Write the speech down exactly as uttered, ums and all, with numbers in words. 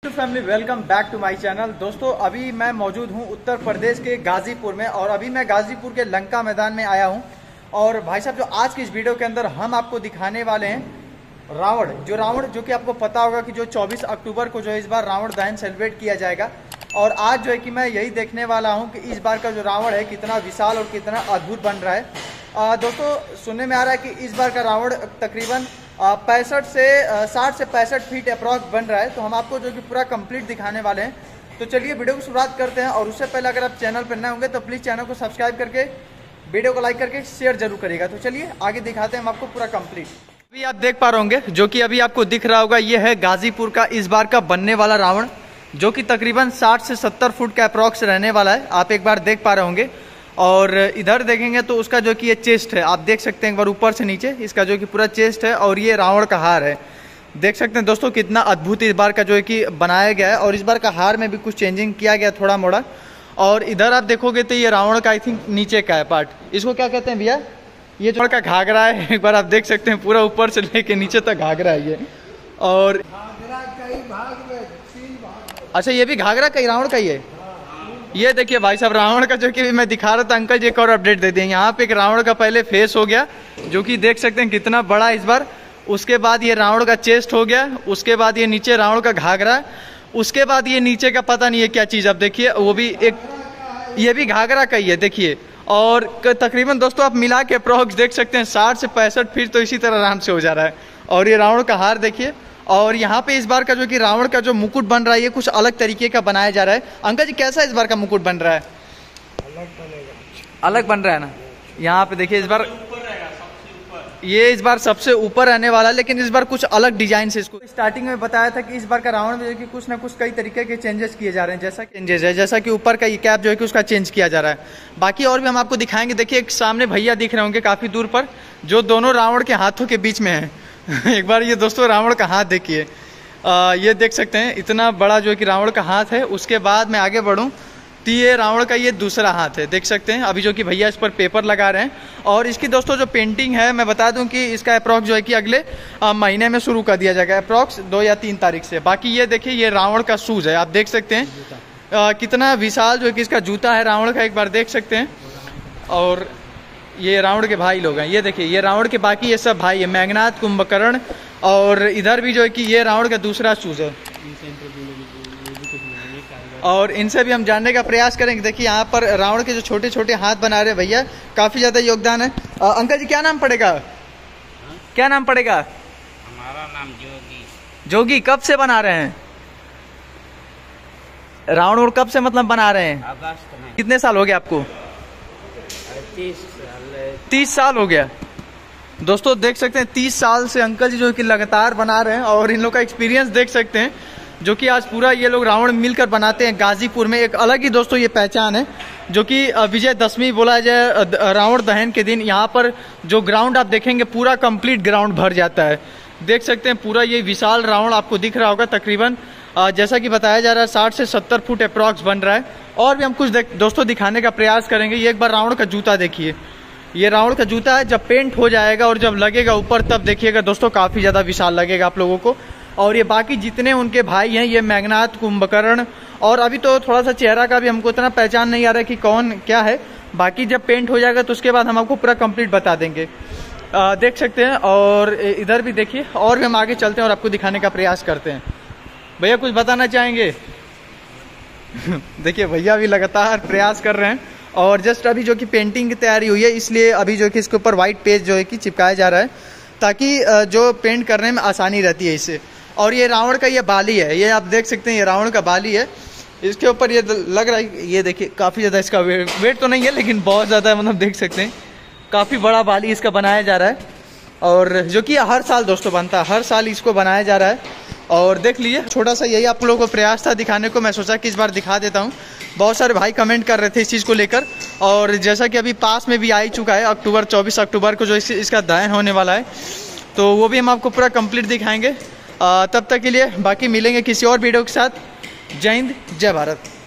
Family welcome back to my channel. दोस्तों अभी मैं मौजूद हूं उत्तर प्रदेश के गाजीपुर में और अभी मैं गाजीपुर के लंका मैदान में आया हूं। और भाई साहब जो आज की इस वीडियो के अंदर हम आपको दिखाने वाले हैं रावण, जो रावण जो कि आपको पता होगा कि जो चौबीस अक्टूबर को जो है इस बार रावण दहन सेलिब्रेट किया जाएगा। और आज जो है कि मैं यही देखने वाला हूँ कि इस बार का जो रावण है कितना विशाल और कितना अद्भुत बन रहा है। आ, दोस्तों सुनने में आ रहा है कि इस बार का रावण तकरीबन पैंसठ से साठ से पैंसठ फीट अप्रॉक्स बन रहा है। तो हम आपको जो कि पूरा कंप्लीट दिखाने वाले हैं। तो चलिए वीडियो को शुरुआत करते हैं। और उससे पहले अगर आप चैनल पर नए होंगे तो प्लीज़ चैनल को सब्सक्राइब करके वीडियो को लाइक करके शेयर जरूर करिएगा। तो चलिए आगे दिखाते हैं हम आपको पूरा कंप्लीट। अभी आप देख पा रहे होंगे जो कि अभी आपको दिख रहा होगा, ये है गाजीपुर का इस बार का बनने वाला रावण, जो कि तकरीबन साठ से सत्तर फुट का अप्रॉक्स रहने वाला है। आप एक बार देख पा रहे होंगे। और इधर देखेंगे तो उसका जो कि ये चेस्ट है, आप देख सकते हैं एक बार ऊपर से नीचे इसका जो कि पूरा चेस्ट है। और ये रावण का हार है, देख सकते हैं दोस्तों कितना अद्भुत इस बार का जो है कि बनाया गया है। और इस बार का हार में भी कुछ चेंजिंग किया गया थोड़ा मोड़ा। और इधर आप देखोगे तो ये रावण का आई थिंक नीचे का है पार्ट, इसको क्या कहते हैं भैया, ये जो का घाघरा है। एक बार आप देख सकते हैं पूरा ऊपर से लेके नीचे तक घाघरा है ये। और अच्छा ये भी घाघरा का ही रावण का ही है। ये देखिए भाई साहब रावण का जो कि मैं दिखा रहा था, अंकल जी एक और अपडेट दे दिए। यहाँ पे एक रावण का पहले फेस हो गया जो कि देख सकते हैं कितना बड़ा इस बार। उसके बाद ये रावण का चेस्ट हो गया, उसके बाद ये नीचे रावण का घाघरा, उसके बाद ये नीचे का पता नहीं है क्या चीज़। अब देखिए वो भी एक, ये भी घाघरा का ही है देखिए। और तकरीबन दोस्तों आप मिला के अप्रॉक्स देख सकते हैं साठ से पैंसठ फीट तो इसी तरह आराम से हो जा रहा है। और ये रावण का हार देखिए। और यहाँ पे इस बार का जो कि रावण का जो मुकुट बन रहा है ये कुछ अलग तरीके का बनाया जा रहा है। अंकल जी कैसा इस बार का मुकुट बन रहा है? अलग बनेगा, अलग बन रहा है ना। यहाँ पे देखिए इस बार ये इस बार सबसे ऊपर रहने वाला है, लेकिन इस बार कुछ अलग डिजाइन से इसको स्टार्टिंग में बताया था कि इस बार का रावण में जो कि कुछ ना कुछ कई तरीके के चेंजेस किए जा रहे हैं। जैसा चेंजेस है जैसा कि ऊपर का ये कैप जो है कि उसका चेंज किया जा रहा है। बाकी और भी हम आपको दिखाएंगे। देखिए एक सामने भैया दिख रहे होंगे काफी दूर पर, जो दोनों रावण के हाथों के बीच में है। एक बार ये दोस्तों रावण का हाथ देखिए, ये देख सकते हैं इतना बड़ा जो है कि रावण का हाथ है। उसके बाद मैं आगे बढ़ूं तो ये रावण का ये दूसरा हाथ है, देख सकते हैं अभी जो कि भैया इस पर पेपर लगा रहे हैं। और इसकी दोस्तों जो पेंटिंग है मैं बता दूं कि इसका अप्रॉक्स जो है कि अगले महीने में शुरू कर दिया जाएगा, अप्रॉक्स दो या तीन तारीख से। बाकी ये देखिए ये रावण का शूज है, आप देख सकते हैं आ, कितना विशाल जो है कि इसका जूता है रावण का, एक बार देख सकते हैं। और ये रावण के भाई लोग हैं, ये देखिए ये रावण के बाकी ये सब भाई है, मेघनाथ, कुंभकर्ण। और इधर भी जो है कि ये रावण का दूसरा शूज है। और इनसे भी हम जानने का प्रयास करेंगे। देखिए यहाँ पर रावण के जो छोटे छोटे हाथ बना रहे भैया, काफी ज्यादा योगदान है। आ, अंकल जी क्या नाम पड़ेगा? हा? क्या नाम पड़ेगा? हमारा नाम जोगी। जोगी कब से बना रहे हैं रावण, और कब से मतलब बना रहे हैं? अगस्त में। कितने साल हो गए आपको? तीस साल। तीस साल हो गया दोस्तों, देख सकते हैं तीस साल से अंकल जी जो कि लगातार बना रहे हैं। और इन लोग का एक्सपीरियंस देख सकते हैं जो कि आज पूरा ये लोग रावण मिलकर बनाते हैं गाजीपुर में। एक अलग ही दोस्तों ये पहचान है जो कि विजयदशमी बोला जाए रावण दहन के दिन। यहाँ पर जो ग्राउंड आप देखेंगे पूरा कंप्लीट ग्राउंड भर जाता है, देख सकते हैं पूरा ये विशाल रावण आपको दिख रहा होगा। तकरीबन जैसा कि बताया जा रहा है साठ से सत्तर फुट अप्रॉक्स बन रहा है। और भी हम कुछ दोस्तों दिखाने का प्रयास करेंगे। ये एक बार रावण का जूता देखिए, ये रावण का जूता है, जब पेंट हो जाएगा और जब लगेगा ऊपर तब देखिएगा दोस्तों काफी ज्यादा विशाल लगेगा आप लोगों को। और ये बाकी जितने उनके भाई हैं, ये मेघनाथ, कुंभकर्ण, और अभी तो थोड़ा सा चेहरा का भी हमको इतना पहचान नहीं आ रहा है कि कौन क्या है। बाकी जब पेंट हो जाएगा तो उसके बाद हम आपको पूरा कंप्लीट बता देंगे, आ, देख सकते हैं। और इधर भी देखिए, और भी हम आगे चलते हैं और आपको दिखाने का प्रयास करते हैं। भैया कुछ बताना चाहेंगे? देखिए भैया भी लगातार प्रयास कर रहे हैं। और जस्ट अभी जो कि पेंटिंग की तैयारी हुई है, इसलिए अभी जो कि इसके ऊपर व्हाइट पेज जो है कि चिपकाया जा रहा है, ताकि जो पेंट करने में आसानी रहती है इससे। और ये रावण का ये बाली है, ये आप देख सकते हैं ये रावण का बाली है। इसके ऊपर ये लग रहा है, ये देखिए काफ़ी ज़्यादा इसका वेट वेट तो नहीं है लेकिन बहुत ज़्यादा, मतलब देख सकते हैं काफ़ी बड़ा बाली इसका बनाया जा रहा है। और जो कि हर साल दोस्तों बनता है, हर साल इसको बनाया जा रहा है। और देख लीजिए छोटा सा यही आप लोगों को प्रयास था दिखाने को, मैं सोचा कि इस बार दिखा देता हूँ। बहुत सारे भाई कमेंट कर रहे थे इस चीज़ को लेकर। और जैसा कि अभी पास में भी आ ही चुका है अक्टूबर चौबीस अक्टूबर को जो इस, इसका दहन होने वाला है, तो वो भी हम आपको पूरा कंप्लीट दिखाएंगे। आ, तब तक के लिए बाकी मिलेंगे किसी और वीडियो के साथ। जय हिंद, जय भारत।